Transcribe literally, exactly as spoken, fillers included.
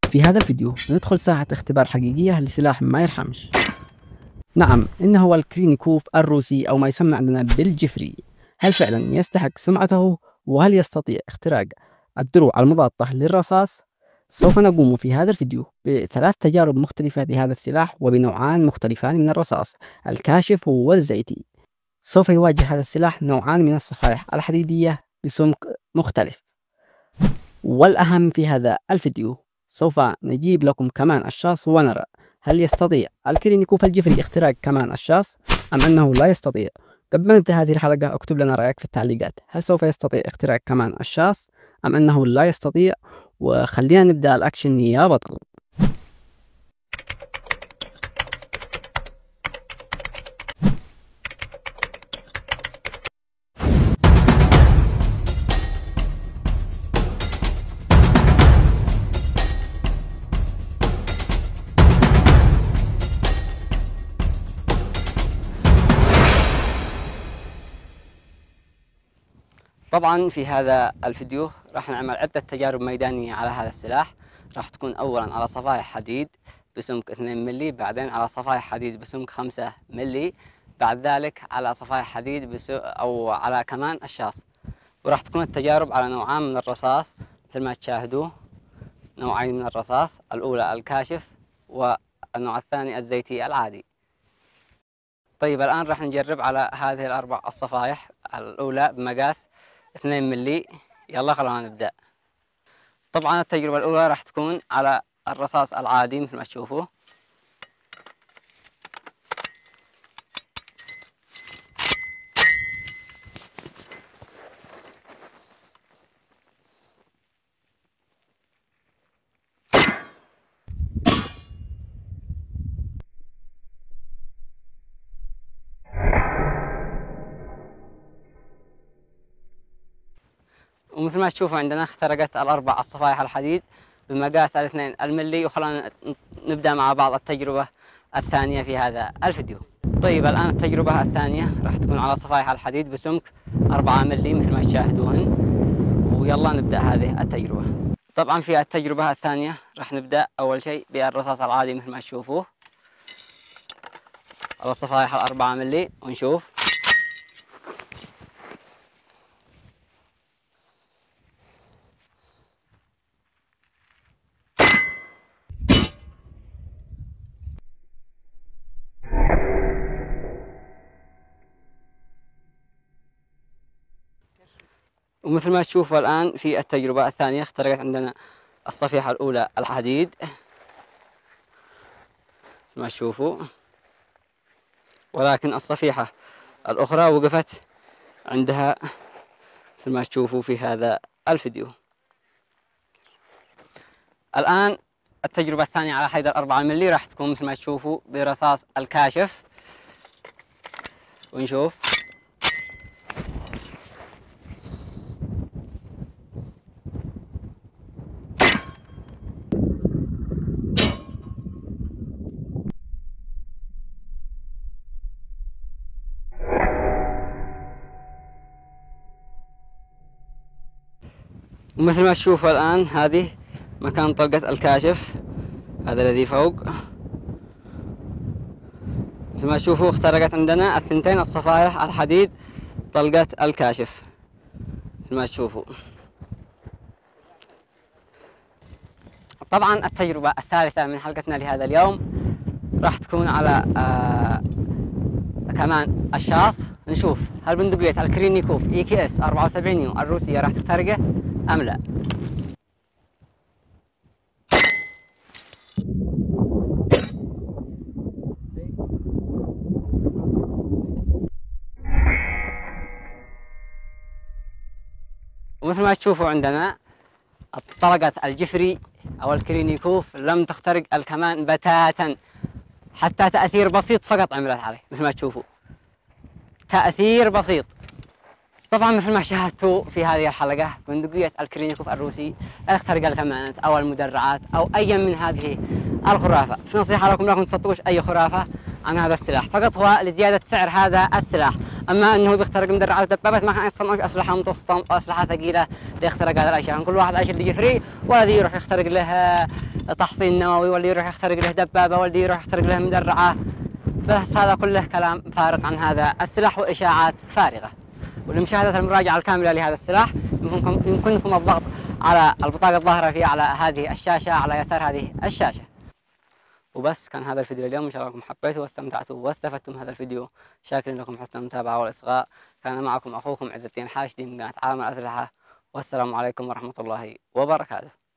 في هذا الفيديو ندخل ساحة اختبار حقيقية لسلاح ما يرحمش. نعم، إنه هو الكلينيكوف الروسي أو ما يسمى عندنا بالجفري. هل فعلا يستحق سمعته؟ وهل يستطيع اختراق الدروع المضادة للرصاص؟ سوف نقوم في هذا الفيديو بثلاث تجارب مختلفة لهذا السلاح وبنوعان مختلفان من الرصاص، الكاشف والزيتي. سوف يواجه هذا السلاح نوعان من الصفائح الحديدية بسمك مختلف. والأهم في هذا الفيديو سوف نجيب لكم كمان الشاص ونرى هل يستطيع الكلينيكوف الجفري اختراق كمان الشاص أم أنه لا يستطيع. قبل ما نبدأ هذه الحلقة اكتب لنا رأيك في التعليقات، هل سوف يستطيع اختراق كمان الشاص أم أنه لا يستطيع؟ وخلينا نبدأ الأكشن يا بطل. طبعا في هذا الفيديو راح نعمل عدة تجارب ميدانية على هذا السلاح. راح تكون أولا على صفائح حديد بسمك اثنين ملي، بعدين على صفائح حديد بسمك خمسة ملي، بعد ذلك على صفائح حديد بس أو على كمان الشاص. وراح تكون التجارب على نوعان من الرصاص مثل ما تشاهدوا، نوعين من الرصاص، الأولى الكاشف والنوع الثاني الزيتي العادي. طيب الآن راح نجرب على هذه الأربع الصفائح. الأولى بمقاس اثنين ملي. يلا خلونا نبدأ. طبعا التجربة الأولى راح تكون على الرصاص العادي مثل ما تشوفوا. ومثل ما تشوفوا عندنا اخترقت الأربع الصفائح الحديد بمقاس الاثنين الملي. وخلونا نبدأ مع بعض التجربة الثانية في هذا الفيديو. طيب الآن التجربة الثانية راح تكون على صفائح الحديد بسمك أربعة ملي مثل ما تشاهدون. ويلا نبدأ هذه التجربة. طبعا في التجربة الثانية راح نبدأ أول شيء بالرصاص العادي مثل ما تشوفوه على الصفائح الأربعة ملي ونشوف. ومثل ما تشوفوا الآن في التجربة الثانية اخترقت عندنا الصفيحة الأولى الحديد مثل ما تشوفوا، ولكن الصفيحة الأخرى وقفت عندها مثل ما تشوفوا في هذا الفيديو. الآن التجربة الثانية على حيد الأربعة ملي راح تكون مثل ما تشوفوا برصاص الكاشف ونشوف. ومثل ما تشوفوا الآن هذه مكان طلقة الكاشف، هذا الذي فوق. مثل ما تشوفوا اخترقت عندنا الثنتين الصفائح الحديد طلقة الكاشف مثل ما تشوفوا. طبعا التجربة الثالثة من حلقتنا لهذا اليوم راح تكون على آه كمان الشاص. نشوف هل بندقية الكلينيكوف اي كي اس أربعة وسبعين يو الروسية راح تخترقه أم لا. ومثل ما تشوفوا عندنا طلقة الجفري أو الكلينيكوف لم تخترق الكمان بتاتا، حتى تأثير بسيط فقط عملت عليه مثل ما تشوفوا، تأثير بسيط. طبعا مثل ما شاهدتوا في هذه الحلقة بندقية الكلينيكوف الروسي لا تخترق الكمانات أو المدرعات أو أي من هذه الخرافة. في نصيحة لكم لا تصدقوش أي خرافة عن هذا السلاح، فقط هو لزيادة سعر هذا السلاح. اما انه بيخترق مدرعات ودبابات ما كان يصنعوش اسلحه متوسطه واسلحه ثقيله ليخترق هذه الاشياء. كل واحد عايش اللي يجفري، والذي يروح يخترق له تحصين نووي، واللي يروح يخترق له دبابه، والذي يروح يخترق له مدرعه. بس هذا كله كلام فارغ عن هذا السلاح واشاعات فارغه. ولمشاهده المراجعه الكامله لهذا السلاح يمكنكم يمكنكم الضغط على البطاقه الظاهره في على هذه الشاشه على يسار هذه الشاشه. وبس كان هذا الفيديو اليوم، ان شاء الله انكم حبيتوا واستمتعتوا واستفدتم من هذا الفيديو. شاكر لكم حسن المتابعه والاصغاء. كان معكم اخوكم عز الدين حاشدي من قناه عالم الاسلحه، والسلام عليكم ورحمه الله وبركاته.